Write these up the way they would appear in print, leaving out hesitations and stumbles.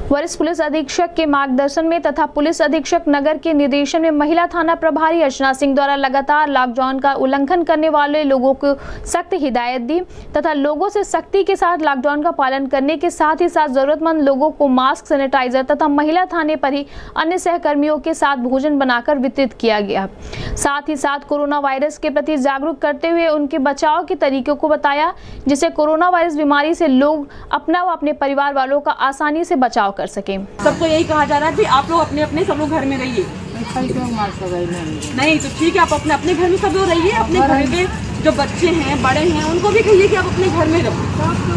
वरिष्ठ पुलिस अधीक्षक के मार्गदर्शन में तथा पुलिस अधीक्षक नगर के निर्देशन में महिला थाना प्रभारी अर्चना सिंह द्वारा लगातार लॉकडाउन का उल्लंघन करने वाले लोगों को सख्त हिदायत दी तथा लोगों से सख्ती के साथ लॉकडाउन का पालन करने के साथ ही साथ जरूरतमंद लोगों को मास्क, सैनिटाइजर तथा महिला थाने पर ही अन्य सहकर्मियों के साथ भोजन बनाकर वितरित किया गया। साथ ही साथ कोरोना वायरस के प्रति जागरूक करते हुए उनके बचाव के तरीकों को बताया, जिससे कोरोना वायरस बीमारी से लोग अपना व अपने परिवार वालों का आसानी से बचाव कर सके। सबको यही कहा जा रहा है कि आप लोग अपने अपने सब लोग घर में रहिए। नहीं तो ठीक है, आप अपने अपने घर में सब लोग रहिए। अपने घर के जो बच्चे हैं, बड़े हैं, उनको भी कहिए कि आप अपने घर में रहो।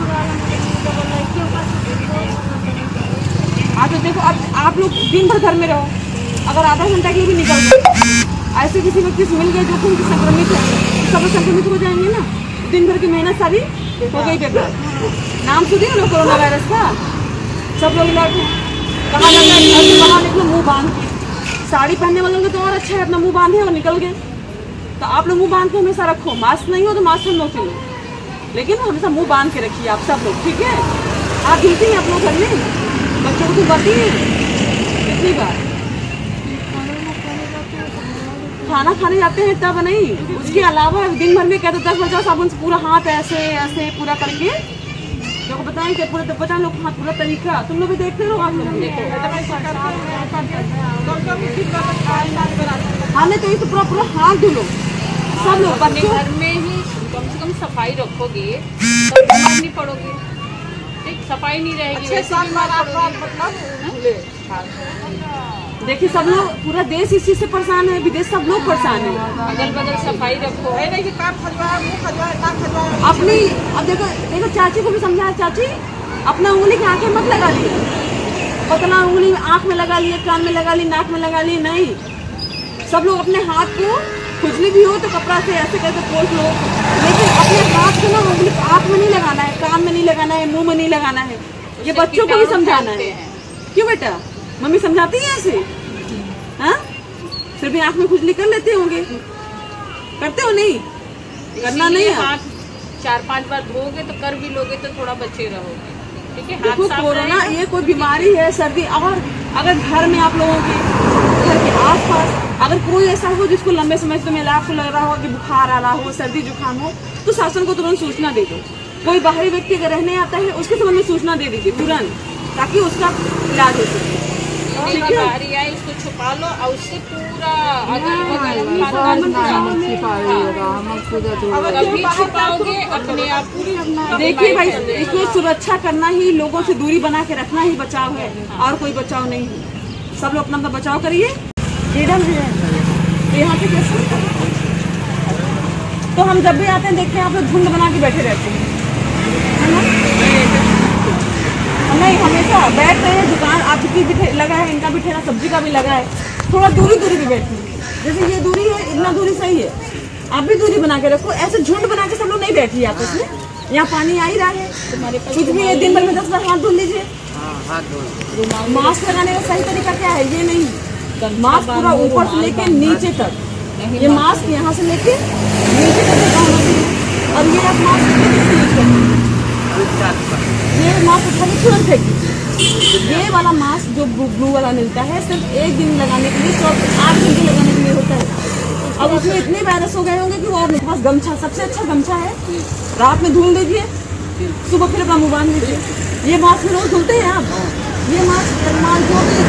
हाँ तो देखो, अब आप लोग दिन भर घर में रहो, अगर आधा घंटा के लिए भी निकल गए, ऐसे किसी व्यक्ति से मिल गए जो कि संक्रमित है, सब संक्रमित हो जाएंगे ना। दिन भर की मेहनत सारी हो गई बेकार। नाम सुनिए ना कोरोना वायरस का, सब लोग लौटे। कहाँ लगा है, बाहर निकलो मुंह बांध के। साड़ी पहनने वालों को तो और अच्छा है, अपना मुंह बांधे और निकल गए। तो आप लोग मुंह बांध के हमेशा रखो। मास्क नहीं हो तो मास्क हम लोग से लो, लेकिन हमेशा मुंह बांध के रखिए आप सब लोग, ठीक है। आप धुलती हैं आप लोग घर में, बच्चों को धुलवाती हैं कितनी बार। खाना खाने जाते हैं तब नहीं, उसके अलावा दिन भर में कहते 10 बजे साबुन से पूरा हाथ ऐसे ऐसे पूरा करके लोग बताएं कि पूरा पता लोग हाथ पूरा तरीका तुम लोग भी देखते रहो। आप लोग हमें तो इसे पूरा पूरा हाथ धुलो सब लोग। बच्चों घर में ही कम से कम सफाई रखोगे तो बीमार नहीं पड़ोगे। ठीक, सफाई नहीं रहेगी। देखिए सब लोग, पूरा देश इस चीज से परेशान है, विदेश सब लोग परेशान है। अगल बगल सफाई रखो। अपनी अब देखो चाची को भी समझाया, चाची अपना उंगली की आंखें मत लगा लिए, पतला उंगली आंख में लगा लिए, कान में लगा ली, नाक में लगा ली, नहीं। सब लोग अपने हाथ को खुजली भी हो तो कपड़ा से ऐसे करके पोंछ लो, लेकिन अपने हाथ को ना उंगली आंख में नहीं लगाना है, कान में नहीं लगाना है, मुंह में नहीं लगाना है। ये बच्चों को भी समझाना है। क्यों बेटा, मम्मी समझाती है ऐसे? हाँ, फिर भी आंख में खुजली कर लेते होंगे, करते हो नहीं? करना नहीं है। हाथ 4-5 बार धोगे तो कर भी लोगे तो थोड़ा बचे रहोगे, ठीक है। देखो कोरोना ये कोई बीमारी है, सर्दी। और अगर घर में आप लोगों के घर के आसपास अगर कोई ऐसा हो जिसको लंबे समय से तुम्हें आपको लग रहा हो कि बुखार आ रहा हो, सर्दी जुकाम हो, तो शासन को तुरंत सूचना दे दो। कोई बाहरी व्यक्ति अगर रहने आता है उसके संबंध में सूचना दे दीजिए तुरंत, ताकि उसका इलाज हो सके। बाहरी आए उसको छुपा लो और उससे पूरा छुपाओगे अपने आप। देखिए भाई, इसको सुरक्षा करना ही, लोगों से दूरी बना के रखना ही बचाव है, और कोई बचाव नहीं है। सब लोग अपना बचाव करिए। फ्रीडम है यहाँ पे कैसे, तो हम जब भी आते हैं देखते हैं आप लोग झुंड बना के बैठे रहते हैं, है ना? नहीं, हमेशा बैठ रहे हैं। दुकान आपकी भी लगा है, इनका भी ठेला सब्जी का भी लगा है, थोड़ा दूरी पे बैठिए। जैसे ये दूरी है, इतना दूरी सही है, आप भी दूरी बना के रखो। ऐसे झुंड बना के सब लोग नहीं बैठिए आपस में। यहाँ पानी आ ही रहा है, कुछ भी है, दिन भर में 10 बार हाथ धुल लीजिए। मास्क लगाने का सही तरीका क्या है? ये नहीं, मास्क पूरा ऊपर से लेके नीचे तक, ये मास्क यहाँ से लेके नीचे तक होना चाहिए। और ये आप मास्क यूज करेंगे, ये मास्क उठा के तुरंत फेंकिए। ये वाला मास्क जो ब्लू वाला मिलता है, सिर्फ 1 दिन लगाने के लिए, 8 घंटे लगाने के लिए होता है। अब उसमें इतने वायरस हो गए होंगे कि वो और मेरे पास गमछा, सबसे अच्छा गमछा है, रात में धुल दीजिए, सुबह फिर अपना मुँह बांध लीजिए। ये मास्क में रोज धुलते हैं आप, ये मास्क जो भी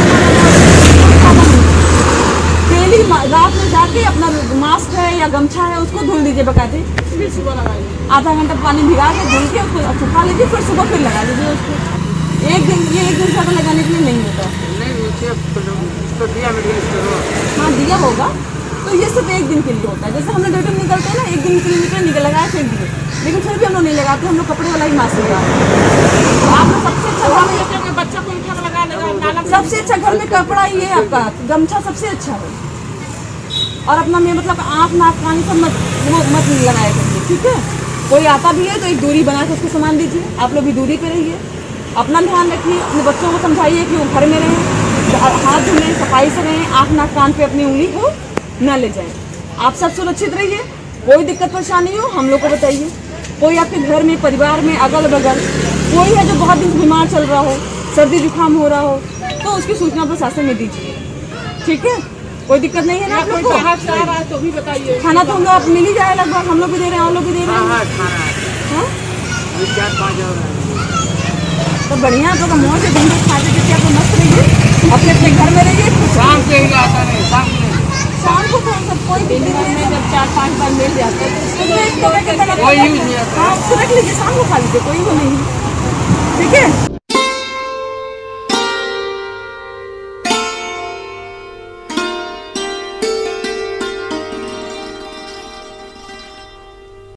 डेली रात में जाके अपना मास्क है या गमछा है उसको धुल दीजिए बकायदे, फिर सुबह लगा लीजिए। आधा घंटा पानी भिगा के धुल के उसको सुखा लीजिए, फिर सुबह फिर लगा लीजिए उसको। एक दिन ज़्यादा लगाने के लिए नहीं होता। हाँ, दिया होगा तो ये सिर्फ 1 दिन के लिए होता है। जैसे हम लोग ड्यूटी निकलते हैं ना, 1 दिन के लिए निकल लगाया फेंक दिए, लेकिन फिर भी हम लोग नहीं लगाते, हम लोग कपड़े वाला ही मास्क लगाते हैं। तो आप लोग सबसे अच्छा घर में बच्चा को लगा, सबसे अच्छा घर में कपड़ा ही है आपका, गमछा सबसे अच्छा है। और अपना में मतलब आँख नाक कान सब मत लगाया करिए, ठीक है। कोई आता भी है तो एक दूरी बना के उसको सामान दीजिए। आप लोग भी दूरी पे रहिए, अपना ध्यान रखिए, अपने बच्चों को समझाइए कि वो घर में रहें, हाथ धुलें, सफाई से रहें, आँख नाक कान पे अपनी उंगली को न ले जाएं। आप सब सुरक्षित रहिए। कोई दिक्कत परेशानी हो हम लोग को बताइए। कोई आपके घर में, परिवार में, अगल बगल कोई है जो बहुत दिन से बीमार चल रहा हो, सर्दी जुकाम हो रहा हो तो उसकी सूचना प्रशासन में दीजिए, ठीक है? कोई दिक्कत नहीं है ना आप लोग को? तो भी बताइए। खाना तो हम लोग मिल ही जाए लगभग, हम लोग भी दे रहे हैं, आप लोग भी दे रहे हैं। हाँ? तो बढ़िया, तो मौज से दिन खा के आप मस्त रहिए, अपने अपने घर में रहिए। शाम के ही आता है, शाम को तो सब कोई दिन में जब 4-5 बार मिल जाता है तो उसको रख लीजिए, शाम को खा लीजिए, कोई वो नहीं, ठीक है?